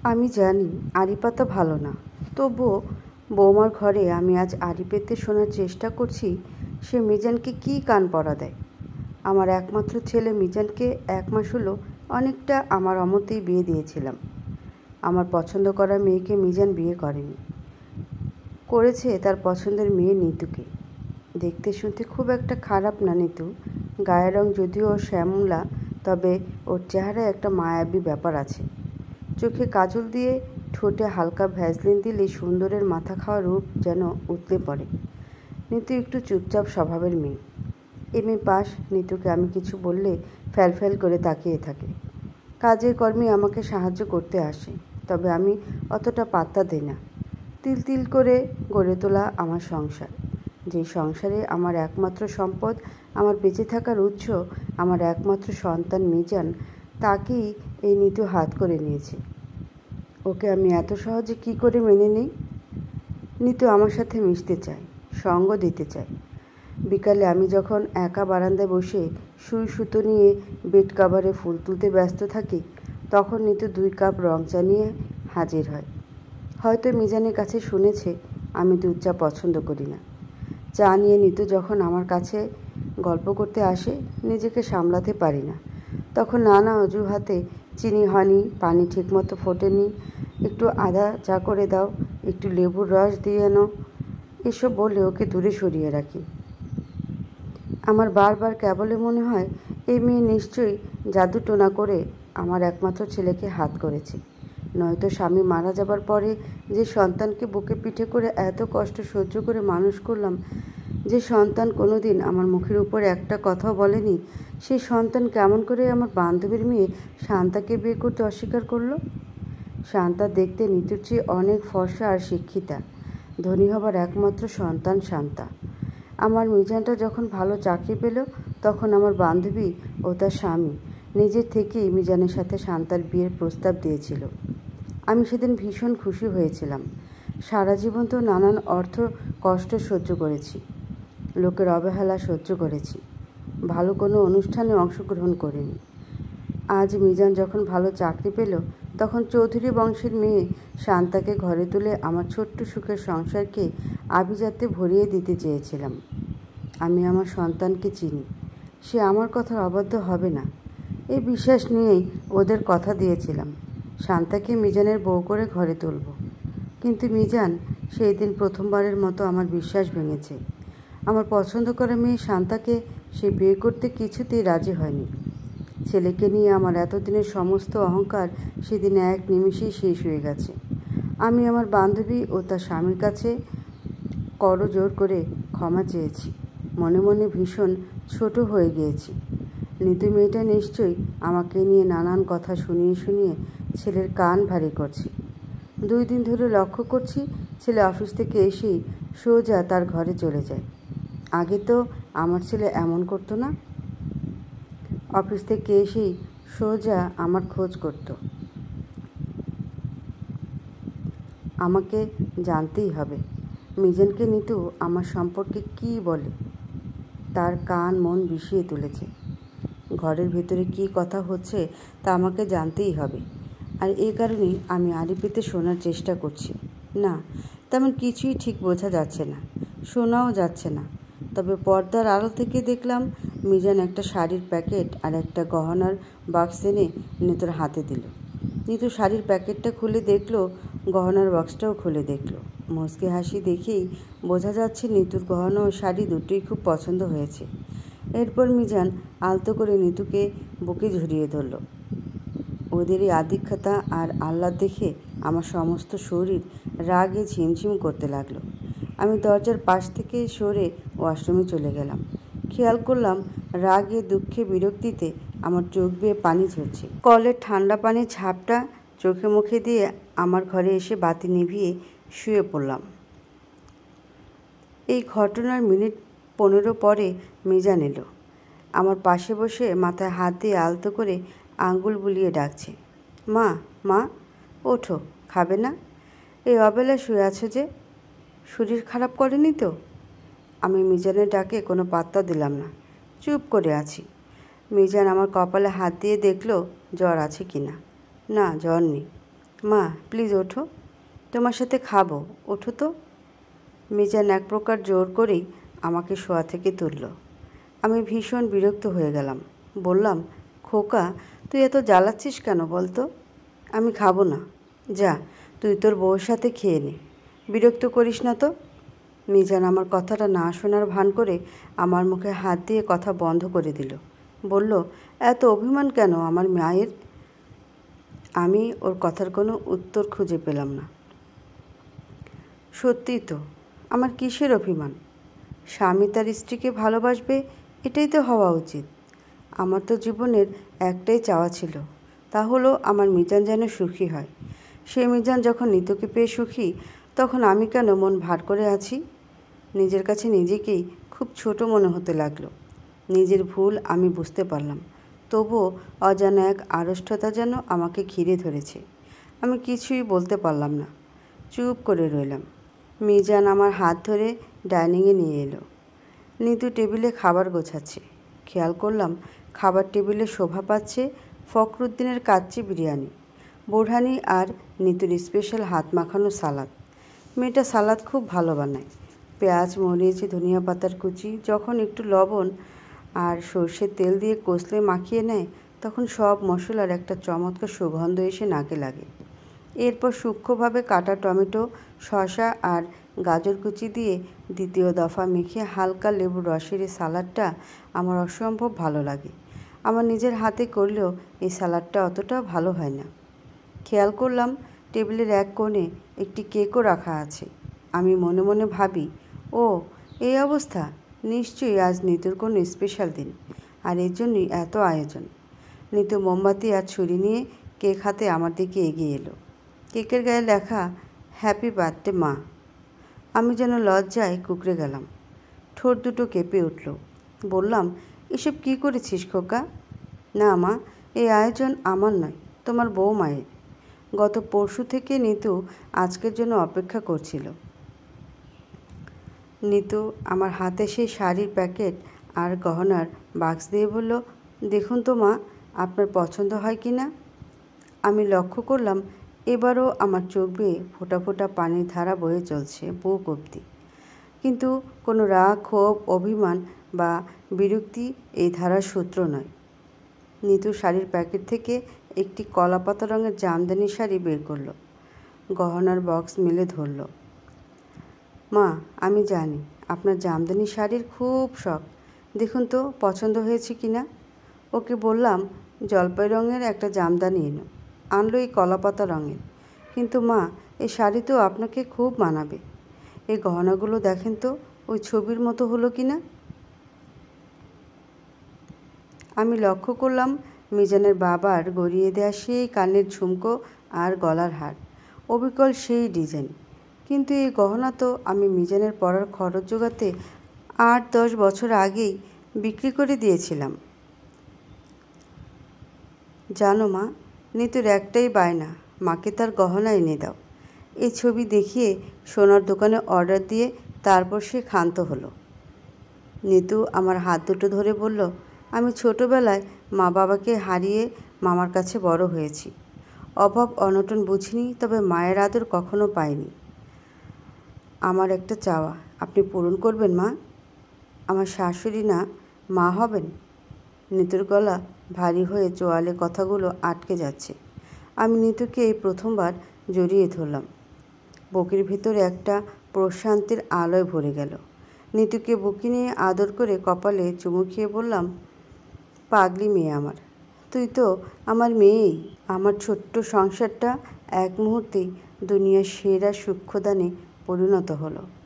আমি জানি আড়ি পাতা ভালো না, তবুও বৌমার ঘরে আমি আজ আড়ি পেতে শোনার চেষ্টা করছি সে মিজানকে কী কান পড়া দেয়। আমার একমাত্র ছেলে মিজানকে 1 মাস হলো অনেকটা আমার অমতেই বিয়ে দিয়েছিলাম। আমার পছন্দ করা মেয়েকে মিজান বিয়ে করেনি, করেছে তার পছন্দের মেয়ে নিতুকে। দেখতে শুনতে খুব একটা খারাপ না নিতু, গায়ের রং যদিও শ্যামলা, তবে ওর চেহারায় একটা মায়াবী ব্যাপার আছে। চোখে কাজল দিয়ে ঠোঁটে হালকা ভ্যাসলিন দিলে সুন্দরের মাথা খাওয়া রূপ যেন উতলে পড়ে। নিতু একটু চুপচাপ স্বভাবের মেয়ে। MA pass. নিতুকে আমি কিছু বললে ফ্যাল করে তাকিয়ে থাকে। কাজের কর্মে আমাকে সাহায্য করতে আসে, তবে আমি অতটা পাত্তা দিই না। তিল তিল করে গড়ে তোলা আমার সংসার, যে সংসারে আমার একমাত্র সম্পদ, আমার বেঁচে থাকার উৎস, আমার একমাত্র সন্তান মিজান, তাকেই এই নিতু হাত করে নিয়েছে। ওকে আমি এত সহজে কি করে মেনে নিই? নিতু আমার সাথে মিশতে চায়, সঙ্গ দিতে চায়। বিকালে আমি যখন একা বারান্দায় বসে সুই সুতো নিয়ে বেড কাভারে ফুল তুলতে ব্যস্ত থাকি, তখন নিতু 2 কাপ রং চা নিয়ে হাজির হয়। হয়তো মিজানের কাছে শুনেছে আমি দুধ চা পছন্দ করি না। চা নিয়ে নিতু যখন আমার কাছে গল্প করতে আসে, নিজেকে সামলাতে পারি না। তখন নানা অজুহাতে চিনি হয়নি, পানি ঠিকমতো ফোটেনি, একটু আদা চা করে দাও, একটু লেবুর রস দিয়ে আনো, এসব বলে ওকে দূরে সরিয়ে রাখি। আমার বারবার কেবলই মনে হয় এই মেয়ে নিশ্চয়ই জাদুটোনা করে আমার একমাত্র ছেলেকে হাত করেছে। নয়তো স্বামী মারা যাবার পরে যে সন্তানকে বুকে পিঠে করে এত কষ্ট সহ্য করে মানুষ করলাম, যে সন্তান কোনো দিন আমার মুখের উপরে একটা কথাও বলেনি, সেই সন্তান কেমন করে আমার বান্ধবীর মেয়ে শান্তাকে বিয়ে করতে অস্বীকার করলো? শান্তা দেখতে নিতুর চেয়ে অনেক ফর্সা আর শিক্ষিতা। ধনী হবার একমাত্র সন্তান শান্তা। আমার মিজানটা যখন ভালো চাকরি পেল, তখন আমার বান্ধবী ও তার স্বামী নিজের থেকেই মিজানের সাথে শান্তার বিয়ের প্রস্তাব দিয়েছিল। আমি সেদিন ভীষণ খুশি হয়েছিলাম। সারা জীবন তো নানান কষ্ট সহ্য করেছি, লোকের অবহেলা সহ্য করেছি, ভালো কোনো অনুষ্ঠানে অংশগ্রহণ করিনি। আজ মিজান যখন ভালো চাকরি পেল, তখন চৌধুরী বংশের মেয়ে শান্তাকে ঘরে তুলে আমার ছোট্ট সুখের সংসারকে আভিজাত্যে ভরিয়ে দিতে চেয়েছিলাম। আমি আমার সন্তানকে চিনি, সে আমার কথার অবাধ্য হবে না, এই বিশ্বাস নিয়েই ওদের কথা দিয়েছিলাম শান্তাকে মিজানের বউ করে ঘরে তুলব। কিন্তু মিজান সেই দিন প্রথমবারের মতো আমার বিশ্বাস ভেঙেছে। আমার পছন্দ করা মেয়ে শান্তাকে সে বিয়ে করতে কিছুতেই রাজি হয়নি। ছেলেকে নিয়ে আমার এতদিনের সমস্ত অহংকার সেদিন এক নিমিষেই শেষ হয়ে গেছে। আমি আমার বান্ধবী ও তার স্বামীর কাছে করজোড় করে ক্ষমা চেয়েছি। মনে মনে ভীষণ ছোট হয়ে গিয়েছি। নিতু মেয়েটা নিশ্চয়ই আমাকে নিয়ে নানান কথা শুনিয়ে ছেলের কান ভারী করছে। 2 দিন ধরে লক্ষ্য করছি ছেলে অফিস থেকে এসেই সোজা তার ঘরে চলে যায়। আগে তো আমার ছেলে এমন করতো না। অফিস থেকে এসেই সোজা আমার খোঁজ করত। আমাকে জানতেই হবে মিজানকে নিতু আমার সম্পর্কে কী বলে। তার কান মন বিষিয়ে তুলেছে। ঘরের ভেতরে কী কথা হচ্ছে তা আমাকে জানতেই হবে। আর এই কারণেই আমি আড়ি পেতে শোনার চেষ্টা করছি। না, তেমন কিছুই ঠিক বোঝা যাচ্ছে না, শোনাও যাচ্ছে না। তবে পর্দার আড়াল থেকে দেখলাম মিজান একটা শাড়ির প্যাকেট আর একটা গহনার বাক্স এনে নিতুর হাতে দিল। নিতু শাড়ির প্যাকেটটা খুলে দেখলো, গহনার বাক্সটাও খুলে দেখলো। মুচকি হাসি দেখেই বোঝা যাচ্ছে নিতুর গহনা ও শাড়ি দুটোই খুব পছন্দ হয়েছে। এরপর মিজান আলতো করে নিতুকে বুকে ঝরিয়ে ধরল। ওদের এই আদিক্ষতা আর আহ্লাদ দেখে আমার সমস্ত শরীর রাগে ঝিমঝিম করতে লাগলো। আমি দরজার পাশ থেকে সরে ওয়াশরুমে চলে গেলাম। খেয়াল করলাম রাগে দুঃখে বিরক্তিতে আমার চোখ বেয়ে পানি ঝরছে। কলের ঠান্ডা পানির ঝাপটা চোখে মুখে দিয়ে আমার ঘরে এসে বাতি নিভিয়ে শুয়ে পড়লাম। এই ঘটনার মিনিট 15 পরে মিজান এলো। আমার পাশে বসে মাথায় হাত দিয়ে আলতো করে আঙ্গুল বুলিয়ে ডাকছে, মা মা, ওঠো, খাবে না? এই অবেলায় শুয়ে আছো যে, শরীর খারাপ করেনি তো? আমি মিজানের ডাকে কোনো পাত্তা দিলাম না, চুপ করে আছি। মিজান আমার কপালে হাত দিয়ে দেখলো জ্বর আছে কি না। না, জ্বর নেই। মা প্লিজ ওঠো, তোমার সাথে খাবো, ওঠো তো। মিজান এক প্রকার জোর করেই আমাকে শোয়া থেকে তুলল। আমি ভীষণ বিরক্ত হয়ে গেলাম। বললাম, খোকা তুই এত জ্বালাচ্ছিস কেন বলতো? আমি খাবো না, যা তুই তোর বউয়ের সাথে খেয়ে নে, বিরক্ত করিস না তো। মিজান আমার কথাটা না শোনার ভান করে আমার মুখে হাত দিয়ে কথা বন্ধ করে দিল। বলল, এত অভিমান কেন আমার মায়ের? আমি ওর কথার কোনো উত্তর খুঁজে পেলাম না। সত্যিই তো, আমার কিসের অভিমান? স্বামী তার স্ত্রীকে ভালোবাসবে, এটাই তো হওয়া উচিত। আমার তো জীবনের একটাই চাওয়া ছিল, তা হলো আমার মিজান যেন সুখী হয়। সে মিজান যখন নিতুকে পেয়ে সুখী, তখন আমি কেন মন ভার করে আছি? নিজের কাছে নিজেকেই খুব ছোট মনে হতে লাগলো। নিজের ভুল আমি বুঝতে পারলাম, তবুও অজানা এক আড়ষ্টতা যেন আমাকে ঘিরে ধরেছে। আমি কিছুই বলতে পারলাম না, চুপ করে রইলাম। মিজান আমার হাত ধরে ডাইনিংয়ে নিয়ে এলো। নিতু টেবিলে খাবার গোছাচ্ছে। খেয়াল করলাম খাবার টেবিলে শোভা পাচ্ছে ফখরুদ্দিনের কাচ্চি বিরিয়ানি, বোরহানি আর নিতুর স্পেশাল হাত মাখানো সালাদ। মেয়েটা সালাদ খুব ভালো বানায়। পেঁয়াজ, মরিচ, ধনিয়া পাতার কুচি যখন একটু লবণ আর সর্ষের তেল দিয়ে কষলে মাখিয়ে নেয়, তখন সব মশলার একটা চমৎকার সুগন্ধ এসে নাকে লাগে। এরপর সূক্ষ্মভাবে কাটা টমেটো, শসা আর গাজর কুচি দিয়ে দ্বিতীয় দফা মেখে হালকা লেবুর রসের এই সালাডটা আমার অসম্ভব ভালো লাগে। আমার নিজের হাতে করলেও এই সালাডটা অতটা ভালো হয় না। খেয়াল করলাম টেবিলের এক কোণে একটি কেকও রাখা আছে। আমি মনে মনে ভাবি, ও এই অবস্থা, নিশ্চয়ই আজ নিতুর কোনো স্পেশাল দিন, আর এর জন্যই এত আয়োজন। নিতু মোমবাতি আর ছুরি নিয়ে কেক হাতে আমার দিকে এগিয়ে এলো। কেকের গায়ে লেখা হ্যাপি বার্থডে মা। আমি যেন লজ্জায় কুঁকড়ে গেলাম, ঠোঁট দুটো কেঁপে উঠল। বললাম, এসব কী করেছিস খোকা? না মা, এই আয়োজন আমার নয়, তোমার বউ মায়ের। গত পরশু থেকে নিতু আজকের জন্য অপেক্ষা করছিল। নিতু আমার হাতে সেই শাড়ির প্যাকেট আর গহনার বাক্স দিয়ে বলল, দেখুন তো মা, আপনার পছন্দ হয় কি না। আমি লক্ষ্য করলাম এবারও আমার চোখ বেয়ে ফোঁটা ফোঁটা পানির ধারা বয়ে চলছে বুক অবধি। কিন্তু কোনো রাগ, ক্ষোভ, অভিমান বা বিরক্তি এই ধারার সূত্র নয়। নিতু শাড়ির প্যাকেট থেকে একটি কলাপাতা রঙের জামদানি শাড়ি বের করলো, গহনার বক্স মেলে ধরল। মা, আমি জানি আপনার জামদানি শাড়ির খুব শখ, দেখুন তো পছন্দ হয়েছে কি না। ওকে বললাম জলপাই রঙের একটা জামদানি এনো, আনলো এই কলাপাতা রঙের। কিন্তু মা, এই শাড়ি তো আপনাকে খুব মানাবে। এই গহনাগুলো দেখেন তো, ওই ছবির মতো হলো কি না। আমি লক্ষ্য করলাম মিজানের বাবার গড়িয়ে দেওয়া সেই কানের ঝুমকো আর গলার হার, অবিকল সেই ডিজাইন। কিন্তু এই গহনা তো আমি মিজানের পড়ার খরচ জোগাতে 8-10 বছর আগেই বিক্রি করে দিয়েছিলাম। জানো মা, নিতুর একটাই বায়না, মাকে তার গহনা এনে দাও। এই ছবি দেখিয়ে সোনার দোকানে অর্ডার দিয়ে তারপর সে ক্ষান্ত হলো। নিতু আমার হাত দুটো ধরে বলল, আমি ছোটোবেলায় মা বাবাকে হারিয়ে মামার কাছে বড় হয়েছি। অভাব অনটন বুঝিনি, তবে মায়ের আদর কখনো পাইনি। আমার একটা চাওয়া আপনি পূরণ করবেন মা। আমার শাশুড়ি না, মা হবেন। নিতুর গলা ভারী হয়ে চোয়ালে কথাগুলো আটকে যাচ্ছে। আমি নিতুকে এই প্রথমবার জড়িয়ে ধরলাম। বুকের ভিতরে একটা প্রশান্তির আলোয় ভরে গেল। নিতুকে বুকে নিয়ে আদর করে কপালে চুমু খেয়ে বললাম, পাগলি মেয়ে আমার, তুই তো আমার মেয়েই। আমার ছোট্ট সংসারটা এক মুহূর্তেই দুনিয়ার সেরা সূক্ষ্মদানে পরিণত হলো।